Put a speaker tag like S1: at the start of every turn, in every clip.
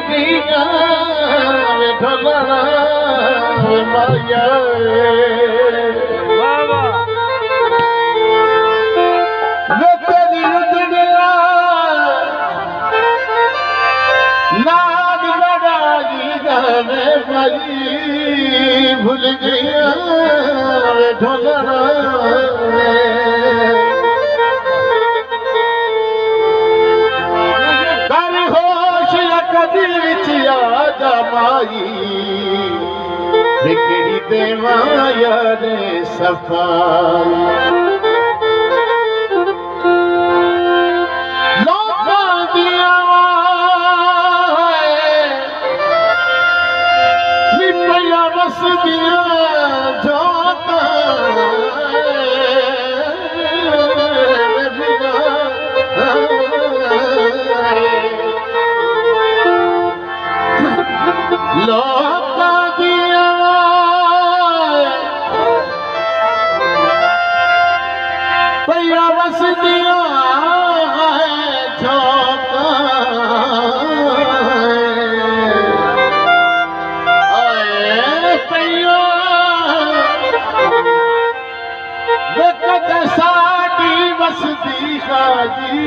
S1: गया ढोलना माया वे तेरी उजड़िया नाग लड़ाई गाने मरी भूल गया ढोलना माई बिगड़ी दे माया ने सफाई लोकां दिया निपया बस दिया झोंका लोका दिया पैया बस दिया झोंका पैया बेकत साड़ी बस दी खाजी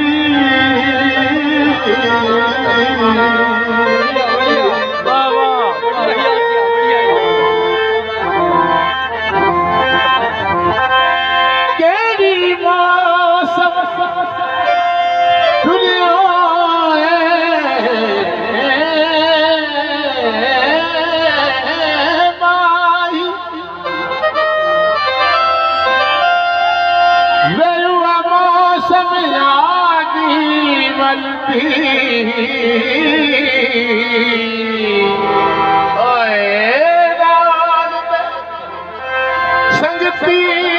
S1: संगती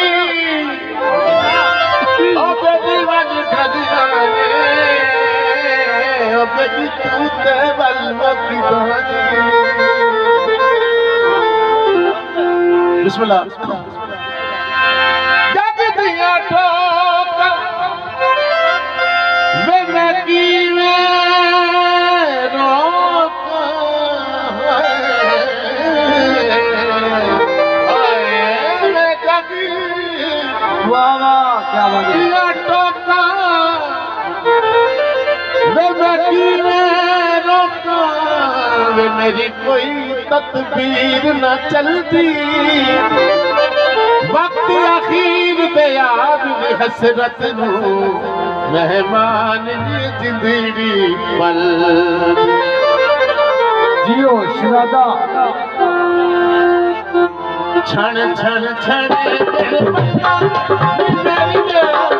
S1: बिस्मिल्लाह जग दिया ठोकर वे नदी में रोका मैं कभी वाह क्या दिया ठोकर वे नदी में रोका वे मेरी कोई तदबीर न चलती वक्त अखीर दे याद हसरत नू मेहमान जिंदड़ी पल जियो शरादा क्षण क्षण क्षण